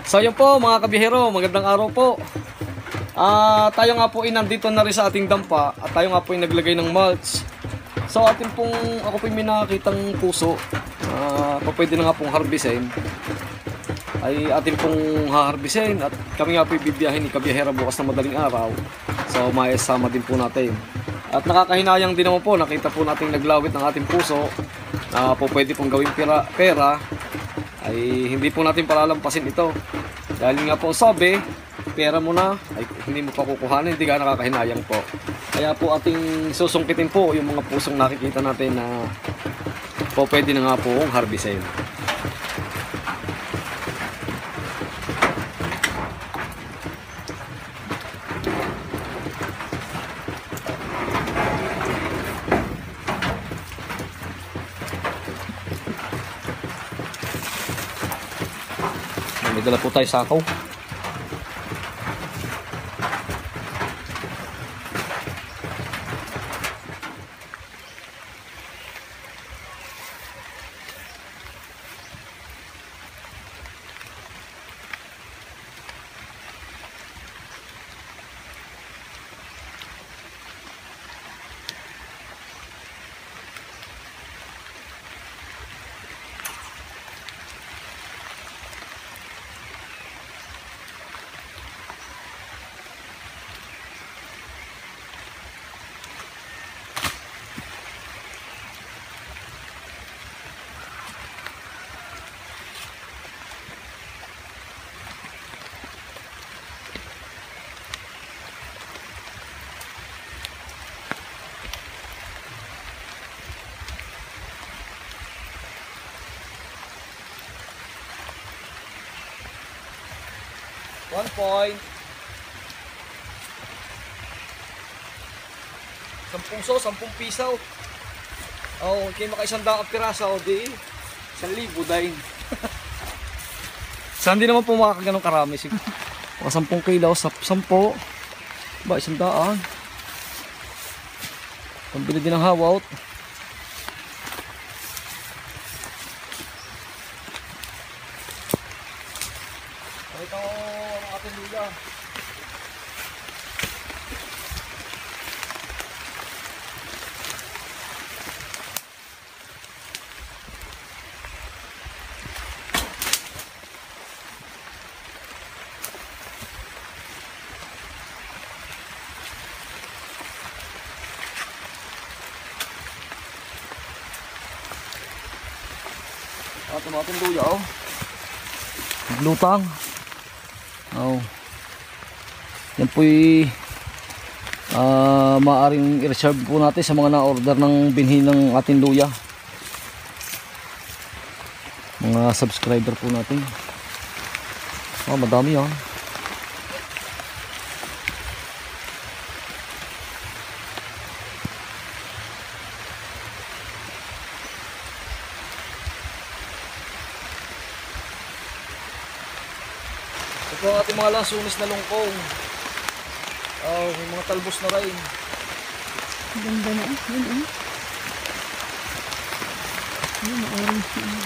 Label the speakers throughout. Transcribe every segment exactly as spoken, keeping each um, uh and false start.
Speaker 1: So yun po mga kabihero, magandang araw po. Ah, tayo nga po ay nandito na rin sa ating dampa at tayo nga po ay naglagay ng mulch. So atin pong, ako po may nakakitang puso, ah, pa pwede na nga pong harbisin. Ay atin pong haharbisin at kami nga po ibibiyahin ni kabihera bukas na madaling araw. So maisama din po natin. At nakakahinayang din naman po, nakita po natin naglawit ng ating puso na po pwede pong gawing pera, pera ay hindi po natin palalampasin ito. Dahil nga po sabi, pera mo na, ay hindi mo pa kukuhanin, hindi ka nakakahinayang po. Kaya po ating susungkitin po yung mga pusong nakikita natin na po pwede na nga po harbisin. May dala po tayo sakaw. One point. Sampung so, sampung pisaw. Oh, kayo makaisang daang piraso, di isang libo dahil. Saan din naman po makakaganong karami. Mga sampung kilaw, sampo. Ba, isang daan. Pambili din ng hawot. Ito ang ating luya. Ito ang ating luya, oh. Naglutang. Oh. Yan po'y uh, maaaring i-reserve po natin sa mga na-order ng binhi ng ating luya. Mga subscriber po natin. Oh, madami yan. Ito ang ating mga lansunis na lungkong. Oh, may mga talbos na rin.
Speaker 2: Ganda na eh. Yan eh. Yan, orange na.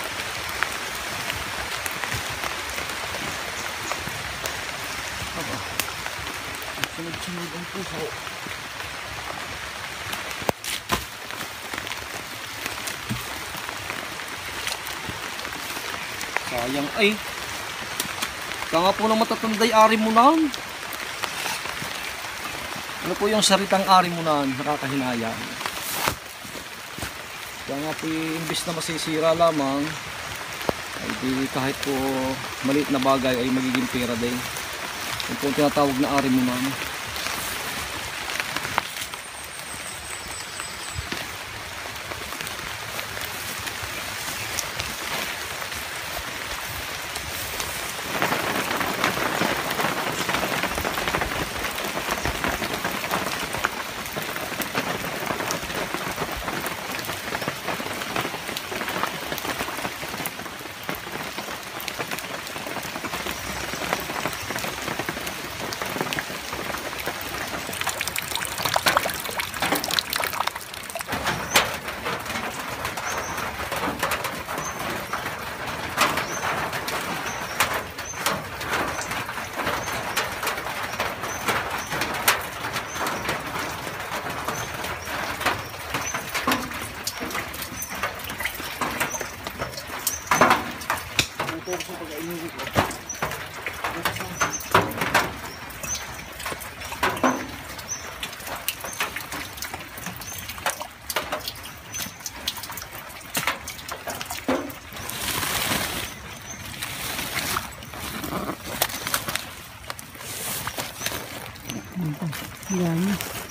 Speaker 1: Aba, sunod-sunod ang puso. Sayang ay. Kaya nga po ng matatanday ari mo na. Ano po yung saritang ari mo na, nakakahinayang. Kaya nga po imbis na masisira lamang, ay di kahit po maliit na bagay ay magiging pera din. Yung po tinatawag na ari mo na. puso pag inuwi ko.
Speaker 2: Yan.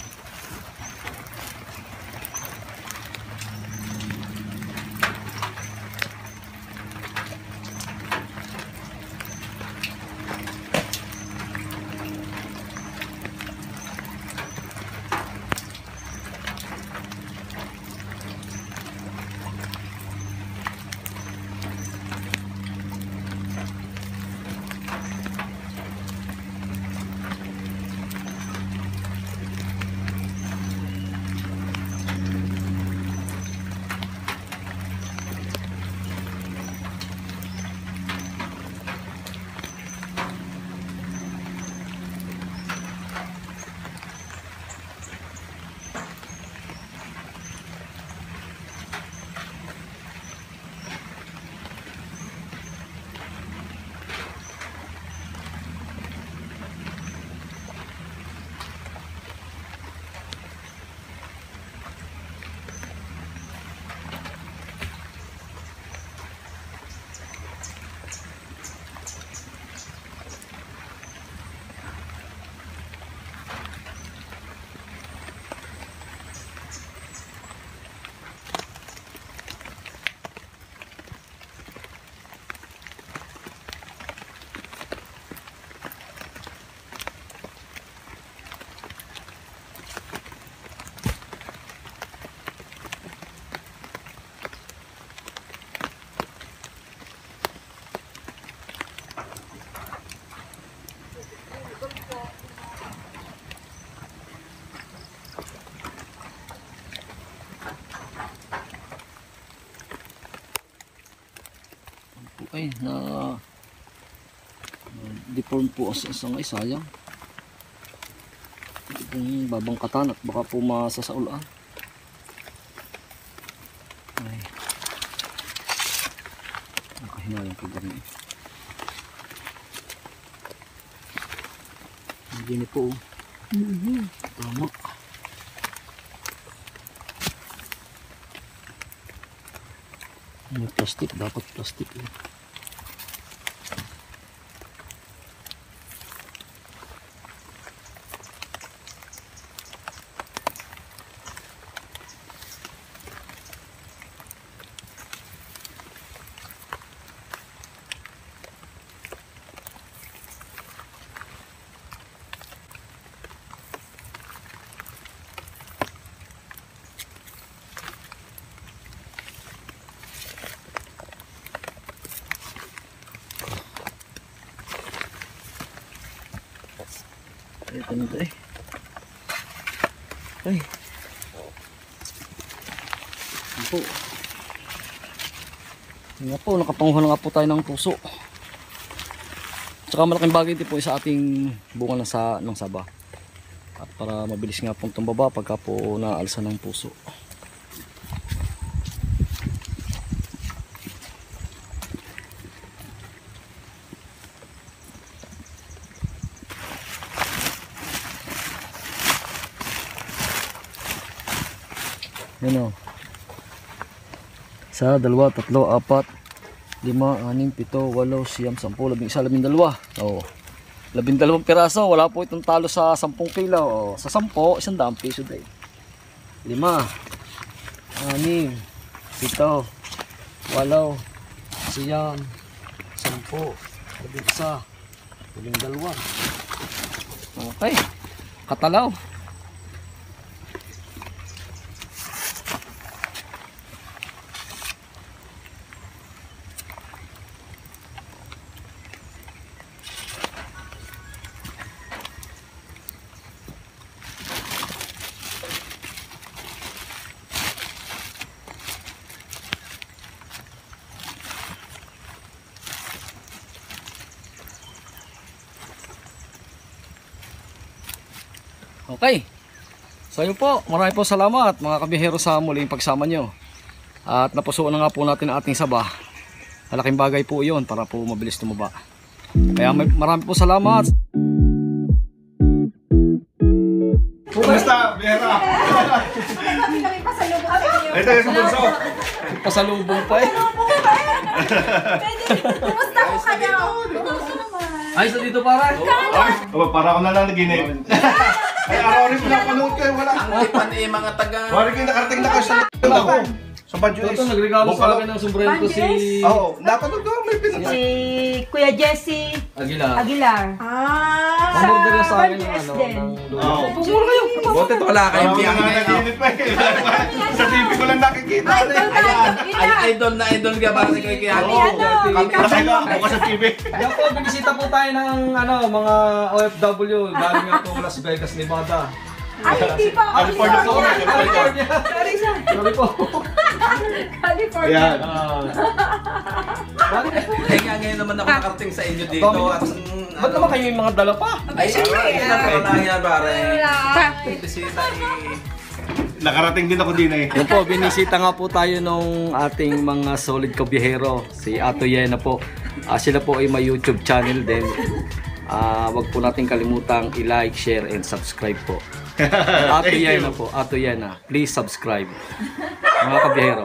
Speaker 1: Ay, na deform po as isang ay sayang. Ito pong babangkatan at baka po masasaulaan. Ay, nakahinayang ko gani. Hindi na po.
Speaker 2: Mm-hmm.
Speaker 1: Tama. May plastic, dapat plastic eh. Ito na ito eh. Ay. Yan po. Yan po, nakapanguha na nga po tayo ng puso. Tsaka malaking bagay din po sa ating bunga ng, sa, ng saba. At para mabilis nga pong tumbaba pagka po naalsa ng puso. Yan o. Isa, dalawa, tatlo, apat, lima, anim, pito, walo, siyam, sampu, labing isa, labing dalawa. O. Labing dalawang piraso. Wala po itong talo sa sampung kilo. O. Sa sampo, isang daang piso din. Lima, anim, pito, walo, siyam, sampu, labing isa, labing dalawa. Okay. Katalaw. Okay. So yun po, marami po salamat mga kabihero sa muling pagsama nyo. At napusuan na nga po natin ang ating saba. Malaking bagay po iyon para po mabilis tumaba. Kaya may, marami po salamat.
Speaker 3: Kumusta, Biyera?
Speaker 4: Kami kami pasalubong sa inyo.
Speaker 3: Ito yung bunso.
Speaker 1: Pasalubong pa eh.
Speaker 4: Kumusta ko kanya?
Speaker 1: Ay, sa dito para.
Speaker 3: Ay, oh, para ako na lang naginip. Ay, araw rin pinapanood ko eh, wala.
Speaker 5: Ang ipan eh mga taga...
Speaker 3: Wala kayo nakarating na kayo sa l***n ako. Sa Badyo is.
Speaker 1: Ito, nagregalo sa akin ng sombrero ko si
Speaker 3: Oo, napanood ko may pinatay.
Speaker 2: Si Kuya Jesse
Speaker 1: Aguilar.
Speaker 2: Aguilar.
Speaker 4: Ah!
Speaker 1: Pamorder na sa akin ng
Speaker 2: Bandes
Speaker 1: ano,
Speaker 2: din.
Speaker 1: ng
Speaker 3: Oo.
Speaker 1: Pumura kayo.
Speaker 5: Buti to wala kayong
Speaker 3: Ayaw
Speaker 5: biyahe
Speaker 3: na
Speaker 5: ngayon.
Speaker 3: naginip pa eh. Sa T V ko lang nakikita.
Speaker 4: Ay,
Speaker 3: ano eh.
Speaker 4: ikaw tayo!
Speaker 5: Ay, idol na idol ka para sa kay Kaya.
Speaker 4: Kami ano?
Speaker 3: Nakaiga ako sa T V.
Speaker 1: Yan po, binisita po tayo ng ano, mga O F W. Galing nga po Las Vegas, Nevada.
Speaker 4: Ay, hindi pa!
Speaker 3: California po.
Speaker 1: California.
Speaker 4: Sorry, sorry.
Speaker 1: Sorry po.
Speaker 4: California.
Speaker 3: Ayan.
Speaker 1: Ah.
Speaker 5: Kaya nga ngayon naman ako nakarating sa inyo dito. At mm,
Speaker 1: Ba't naman kayo yung mga dala pa?
Speaker 5: Ay, ay, ilan pa na yan pare.
Speaker 4: Wala.
Speaker 5: Bisita eh.
Speaker 3: Nakarating din ako din eh.
Speaker 1: Yan po, binisita nga po tayo nung ating mga solid kabihero, si Ato Yena po. Ah, sila po ay may YouTube channel din. Ah, wag po natin kalimutang i-like, share, and subscribe po. Ato Yena po, Ato Yena. Please subscribe. Mga kabihero.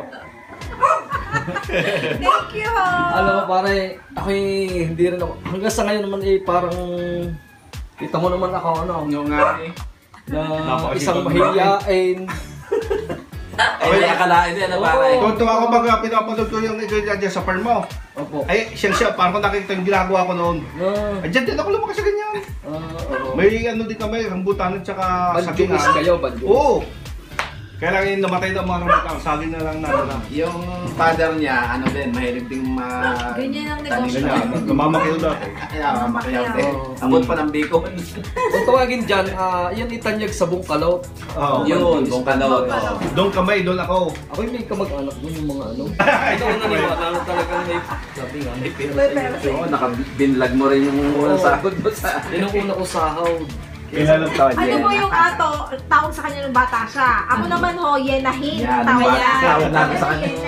Speaker 4: Thank you, ho.
Speaker 1: Alam mo pare, ako eh, hindi rin ako, hanggang sa ngayon naman eh, parang, kita mo naman ako ano,
Speaker 5: Yung nga eh.
Speaker 1: na
Speaker 3: Napakasipag
Speaker 1: isang
Speaker 3: mo.
Speaker 1: mahihiyain.
Speaker 5: Ay, hindi akalain din na pare.
Speaker 3: Tuntua ako pag uh, pinapanood ko yung ito dyan sa farm mo.
Speaker 1: Opo.
Speaker 3: Ay, siya siya, parang kung nakikita yung ginagawa ko noon.
Speaker 1: Na,
Speaker 3: Ay, dyan din ako lumakas sa ganyan.
Speaker 1: ah, oo.
Speaker 3: May ano din kami, rambutan at saka
Speaker 1: Banjungis
Speaker 3: sagingan.
Speaker 1: kayo, banjungis.
Speaker 3: Oo. Kaya lang yung namatay na mga rambutan, saging na lang na.
Speaker 5: Yung father niya, ano din, mahilig ding ma...
Speaker 4: Ganyan ang negosyo.
Speaker 3: Ganyan, namamakiyo dati.
Speaker 5: Ay, ah, mamakiyaw din.
Speaker 1: Oo.
Speaker 5: Abot pa ng bacon.
Speaker 1: Kung tawagin dyan, ah, yan itanyag sa bungkalaw.
Speaker 3: Oo.
Speaker 5: Yun, kung kalawag.
Speaker 3: Doon kamay, doon ako.
Speaker 1: Ako yung may kamag-anak doon yung mga ano. Ito ang naniwala na talagang may, sabi nga, may pera.
Speaker 4: May pera.
Speaker 5: Oo, nakabinlag mo rin yung unang sahod mo sa...
Speaker 1: Yan ang una ko sahod.
Speaker 3: Kailan taon
Speaker 4: Ano mo yung ato, tawag sa kanya nung bata siya. Ako naman ho, yenahin.
Speaker 5: Yan,
Speaker 4: Tawag
Speaker 5: bata. Tawag natin sa kanya.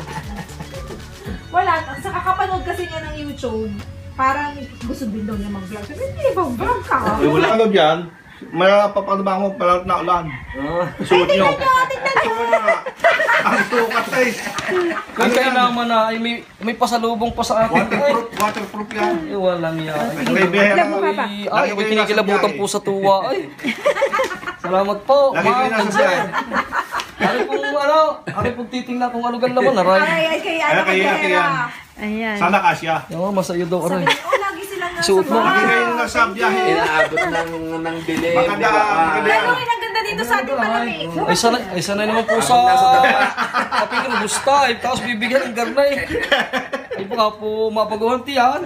Speaker 4: Wala, sa kakapanood kasi niya ng YouTube, parang gusto din daw niya mag-vlog. Sabi, hindi ba vlog ka?
Speaker 3: Eh, wala ano dyan. May papadaba mo pala na ulan.
Speaker 1: Ah.
Speaker 3: Suot nyo.
Speaker 4: Tingnan nyo!
Speaker 3: Ang sukat eh.
Speaker 1: Kung kailangan na, ay may, may pasalubong pa sa akin. Ay,
Speaker 3: Waterproof, waterproof yan.
Speaker 1: ay walang yan.
Speaker 3: May behera.
Speaker 1: Ay, ay, ako'y kinikilabutan po sa tuwa. Ay. Salamat po.
Speaker 3: Lagi kayo nasa
Speaker 1: Ma'am,
Speaker 3: biyahe.
Speaker 1: Ari pong ano, ari pong titingnan kung ano gan laman, aray.
Speaker 4: Ay, ay, kaya
Speaker 3: Ay,
Speaker 4: ano
Speaker 3: kaya,
Speaker 4: kaya
Speaker 3: kaya.
Speaker 2: Ayan.
Speaker 3: Sana kasya.
Speaker 1: Yung masayo daw,
Speaker 4: Sabi
Speaker 1: aray.
Speaker 4: niya, oh, lagi silang nasa
Speaker 1: Suot mo.
Speaker 3: Lagi
Speaker 4: bahay.
Speaker 3: kayo nasa biyahe.
Speaker 5: Inaabot ng, ng bilim.
Speaker 3: Maganda,
Speaker 5: di ba?
Speaker 3: maganda.
Speaker 4: Ano yun, ang ganda dito sa ating malamig.
Speaker 1: Ay, sanay, ay, sanay naman po sa kapig ng gusta. Eh, tapos bibigyan ng garnay. Ay, baka po mapaguhan tiyan.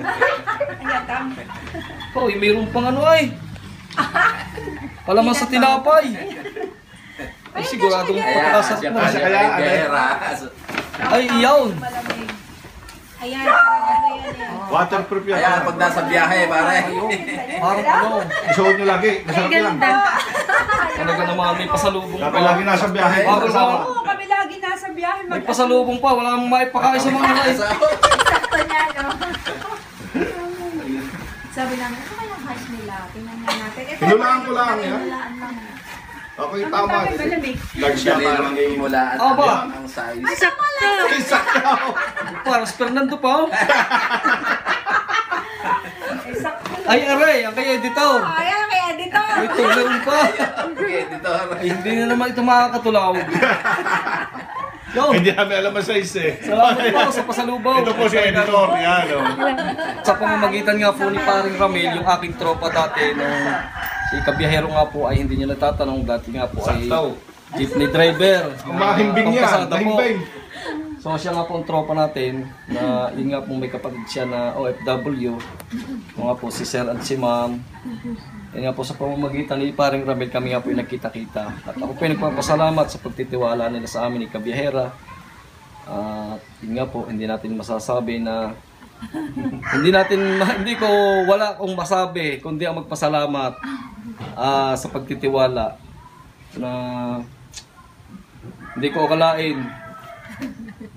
Speaker 1: Oh, eh, mayroon pang ano ay. Palaman sa tinapay. Ay, siguradong
Speaker 5: Kaya,
Speaker 1: pagkakasarap
Speaker 5: siya
Speaker 1: na.
Speaker 5: pa
Speaker 3: Kasi
Speaker 5: siya
Speaker 3: kaya,
Speaker 5: kay
Speaker 3: ano,
Speaker 5: Guerra.
Speaker 1: Ay, iyaw.
Speaker 4: Malamig. Ayan, parang ano yan yan.
Speaker 3: Waterproof yan.
Speaker 5: Ayan, pag nasa biyahe, pare.
Speaker 1: Parang ano.
Speaker 3: Isuot nyo lagi. Masarap yan.
Speaker 1: Talaga naman may pasalubong
Speaker 3: Dapat
Speaker 1: pa.
Speaker 3: lagi nasa biyahe.
Speaker 1: Bago
Speaker 3: Kasama.
Speaker 1: ba?
Speaker 2: Oo, kami lagi nasa biyahe.
Speaker 1: May pasalubong pa. Wala kang maipakain sa mga nakain.
Speaker 4: Sakto niya, no? Sabi namin, ano kayang height nila? Tingnan nga natin. Ito,
Speaker 3: Hinulaan ko lang, yan.
Speaker 4: hinulaan lang.
Speaker 3: Ako yung tama.
Speaker 2: Malamig.
Speaker 3: Large siya
Speaker 5: Dali
Speaker 3: parang
Speaker 5: lang yung mula at
Speaker 1: Ah, ba?
Speaker 5: ang size.
Speaker 2: Sakto.
Speaker 1: Parang si Fernando pa. oh.
Speaker 4: Eh, sakto lang.
Speaker 1: Ay, aray. Ang kay editor.
Speaker 4: Ayan, kaya dito.
Speaker 1: May tuloy pa.
Speaker 5: Okay, dito.
Speaker 1: Ay, hindi na naman ito makakatulaw. Yo,
Speaker 3: Hindi namin alam ang size eh.
Speaker 1: salamat po sa pasalubong.
Speaker 3: Ito po si editor. Yan o.
Speaker 1: Sa pamamagitan nga po ni Paring Ramil, yung aking tropa dati, nung si kabiyahero nga po ay hindi niya natatanong, dati nga po ay
Speaker 3: Sakto.
Speaker 1: jeepney driver.
Speaker 3: Ang mahimbing niya.
Speaker 1: Pampasada po.
Speaker 3: Mahimbing.
Speaker 1: So siya nga po ang tropa natin, na yun nga po may kapatid siya na O F W. Yung nga po si Sir at si Ma'am. Yan nga po sa pamamagitan ni Paring Ramil, kami nga po yung nagkita-kita. At ako po yung nagpapasalamat sa pagtitiwala nila sa amin ni Kabiyahera. At yun nga po, hindi natin masasabi na hindi natin, hindi ko, wala akong masabi, kundi ang magpasalamat ah, sa pagtitiwala na hindi ko akalain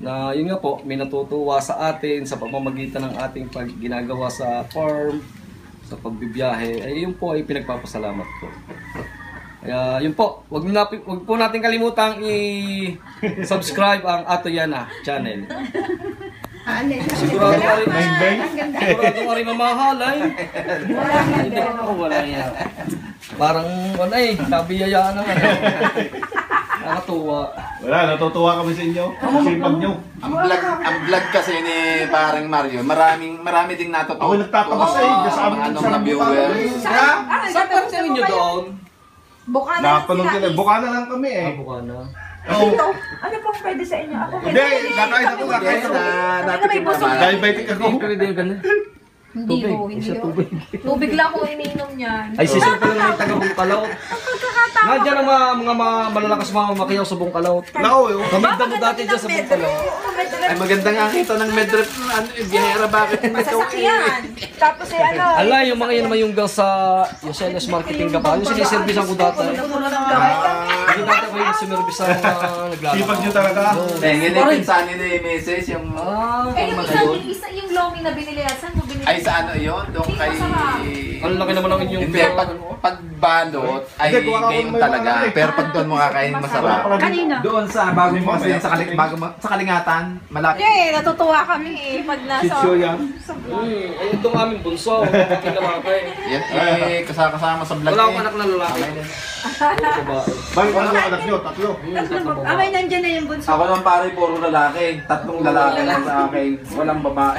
Speaker 1: na yun nga po, may natutuwa sa atin sa pamamagitan ng ating pag ginagawa sa farm, sa pagbibiyahe. Ay yun po ay pinagpapasalamat ko. Kaya yun po, wag, na, wag po natin kalimutang i-subscribe ang Ato Yana channel. Sigurado ka rin, sigurado ka rin mamahalay. Hindi ako wala yan. Parang, wala eh, nabiyayaan na nga. Nakatuwa.
Speaker 3: Wala, natutuwa kami sa inyo. Sipag nyo.
Speaker 5: Ang vlog, ang vlog kasi ni parang Mario, maraming marami ding natutuwa.
Speaker 3: Ako nagtataka sa inyo. Sa
Speaker 5: mga ano, mga viewers.
Speaker 1: Saan pa sa inyo doon?
Speaker 4: Buka na lang
Speaker 3: Napanood
Speaker 4: sila.
Speaker 3: sila. Buka na lang kami eh.
Speaker 1: Ah, buka na.
Speaker 3: Oo.
Speaker 4: Ito, ano pong pwede sa inyo? Ako
Speaker 3: Hindi, kakain ako, kakain
Speaker 5: Yes,
Speaker 3: ako.
Speaker 5: na natikim
Speaker 4: busog.
Speaker 5: naman.
Speaker 3: Diabetic ako.
Speaker 1: Hindi pwede yung ganun.
Speaker 4: Hindi
Speaker 1: Tubig,
Speaker 4: ko, hindi
Speaker 1: isa
Speaker 4: ko.
Speaker 1: tubig.
Speaker 4: Tubig lang ko iniinom niyan.
Speaker 1: Ay, sisil pa lang yung taga-bungkalaw. Nandiyan ang mga, mga, mga malalakas mga makiyaw sa bungkalaw.
Speaker 3: Nako, eh.
Speaker 1: Kami damo dati dyan sa bungkalaw.
Speaker 5: Ay maganda nga kita ng medrep, ano, yung biyahera, bakit ikaw
Speaker 4: Masasakyan. Tapos eh ano.
Speaker 1: Ala, yung mga yun naman yung girl sa Yoseles Marketing Gapa. Yung siniservice ko dati. Hindi dati ako yung sinervice sa mga naglalakad.
Speaker 3: Sipag nyo talaga.
Speaker 5: Tingin na pinsan ni message yung
Speaker 1: Ah,
Speaker 4: Eh, yung isa,
Speaker 5: magayon.
Speaker 4: yung isa, yung lomi na binili yan, saan mo binili?
Speaker 5: Ay sa ano yun? Doon kay...
Speaker 1: ang laki naman ang inyong
Speaker 5: Hindi, pag, pag balot ay
Speaker 3: Hindi, kuha ka
Speaker 5: game
Speaker 3: kung may
Speaker 5: talaga.
Speaker 3: mga ano eh.
Speaker 5: Pero pag doon mo kakain masarap.
Speaker 4: Kanina.
Speaker 5: Doon sa bago mo kasi sa, kaling, bago, mo- sa kalingatan, malapit.
Speaker 4: Eh, natutuwa kami eh, pag nasa...
Speaker 3: Sityo yan.
Speaker 1: Hmm, ay itong aming bunso. Kinalakay.
Speaker 5: Yan eh, kasama sa vlog
Speaker 1: Wala akong
Speaker 5: eh.
Speaker 1: anak na lalaki. Puro babae.
Speaker 3: Bakit ano anak nyo? Tatlo.
Speaker 4: Amay, nandiyan na yung bunso.
Speaker 5: Ako naman pare, puro lalaki. Tatlong lalaki lang sa akin. Walang babae.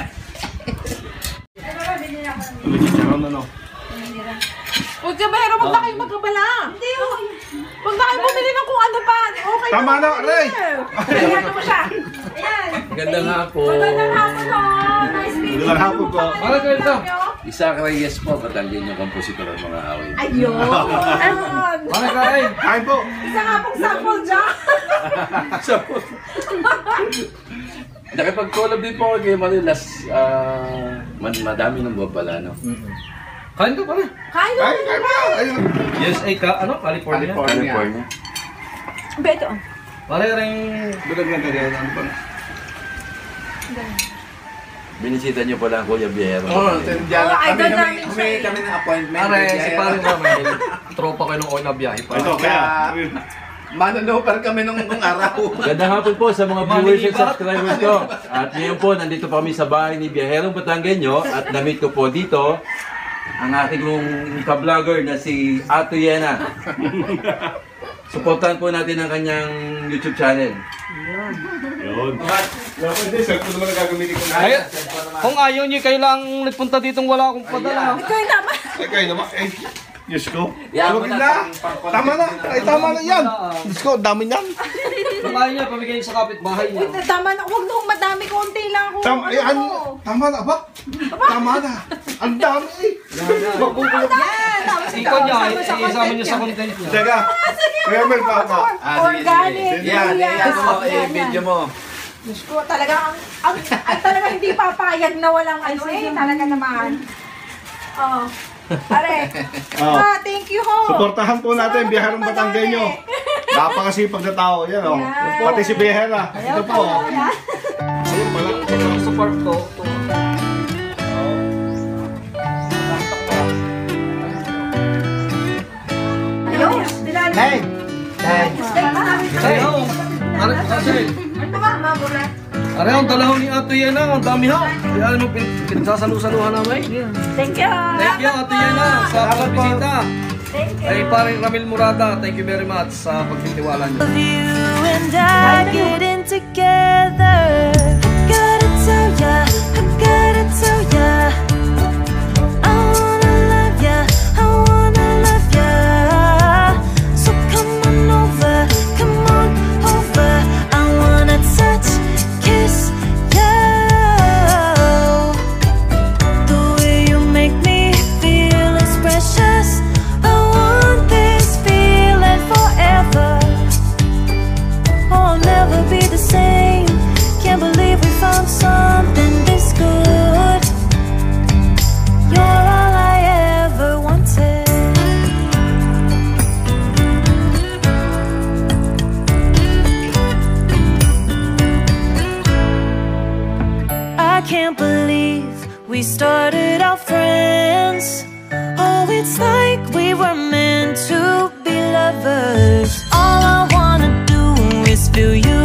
Speaker 3: Ano na no?
Speaker 2: Huwag ka ba, huwag na kayo magkabala. Hindi, huwag na kayo bumili ng kung ano pa. Okay
Speaker 3: Tama na, Ray!
Speaker 4: Ayan mo siya. Ayan.
Speaker 5: Gandang hapon.
Speaker 4: Magandang hapon po. Nice meeting
Speaker 3: Magandang hapon po.
Speaker 1: Para kayo ito.
Speaker 6: Isaac Reyes po, Batanggin yung kompositor ng mga awit.
Speaker 4: Ayun. Ayun.
Speaker 1: Para kayo.
Speaker 3: Kain po.
Speaker 4: Isa nga pong sample dyan.
Speaker 6: Nakipag-collab din po ako kay Manilas. ah man- madami ng babala, no?
Speaker 1: Kain ka pala.
Speaker 4: Kain mo.
Speaker 3: Kain, kain po. Ayun.
Speaker 1: U S A ka, ano? California.
Speaker 5: California.
Speaker 4: Beto.
Speaker 1: Para rin.
Speaker 3: Bulag lang kaya. Ano pa?
Speaker 6: Binisita niyo pala ang Kuya Biyahero.
Speaker 5: Oo,
Speaker 6: Batanggin.
Speaker 5: dyan.
Speaker 4: Oh,
Speaker 5: Kami,
Speaker 4: idol
Speaker 5: kami,
Speaker 4: namin siya
Speaker 5: kami,
Speaker 4: eh.
Speaker 5: kami ng appointment.
Speaker 1: Pare,
Speaker 5: Kaya-
Speaker 1: si pare namin. Tropa kayo nung na biyahe pa.
Speaker 3: Ito, kaya.
Speaker 5: Manunupar kami nung, nung araw.
Speaker 6: Magandang hapon po sa mga viewers and
Speaker 1: Malilipat.
Speaker 6: subscribers ko. At ngayon po, nandito pa kami sa bahay ni Biyaherong Batanggenyo at namit ko po dito ang aking ka-vlogger na si Ato Yana. Supportan po natin ang kanyang YouTube channel.
Speaker 3: Yun. Hindi, cellphone naman ang gagamitin ko.
Speaker 1: Ay, kung ayaw niyo, kayo lang nagpunta dito wala akong padala.
Speaker 4: Ikaw naman.
Speaker 3: Ay, kayo naman. Eh, Diyos ko.
Speaker 5: Yan,
Speaker 3: Huwag na. Tama na. Ay, tama na yan. Diyos ko, dami niyan.
Speaker 1: Kung ayaw niya, pamigay niyo sa kapitbahay niya.
Speaker 4: Tama na. Huwag nung madami. Konti lang ako.
Speaker 3: Tama, eh, ano? Tama na ba? Tama na. Ang dami eh. Magbubulo.
Speaker 4: Yan. Tapos
Speaker 1: Ikaw niya,
Speaker 4: sama sa
Speaker 1: isama
Speaker 4: content
Speaker 1: niyo sa content niya.
Speaker 3: Teka. Kuya Mel, pa pa.
Speaker 5: Ah, sige,
Speaker 4: Organic.
Speaker 5: sige. Yan, yan, yan mo, eh, video mo.
Speaker 4: Diyos ko, talaga ang, ang, ang talaga hindi papayag na walang ano eh. Talaga naman. Oo. Pare.
Speaker 3: Oh.
Speaker 4: Ah, thank you ho.
Speaker 3: Suportahan po natin, Biyaherong Batanggenyo. Napakasipag na tao yan, oh.
Speaker 4: Yan.
Speaker 3: Pati si Biyahera. Ito po. oh.
Speaker 1: Ayun pala, ito sa park to. to.
Speaker 4: Hello? Dilala.
Speaker 3: Hey! Hey!
Speaker 1: Ay, oh. Ano kasi?
Speaker 4: Ito ba, mabura?
Speaker 1: Are, ang dalaw ni Ato Yana, ang dami ha. Kaya ano, pin- pinagsasalu-saluhan namin.
Speaker 4: Thank you.
Speaker 1: Thank you, Ato Yana, sa pagbisita.
Speaker 4: Thank you.
Speaker 1: Ay, paring Ramil Murada, thank you very much sa pagtitiwala niyo.
Speaker 7: You and I getting together. I gotta tell ya, I gotta tell ya. I wanna love ya, I wanna love ya. So come on over, come on over. I wanna touch, kiss you. The way you make me feel is precious. I want this feeling forever. Oh, I'll never be the same. Can't we started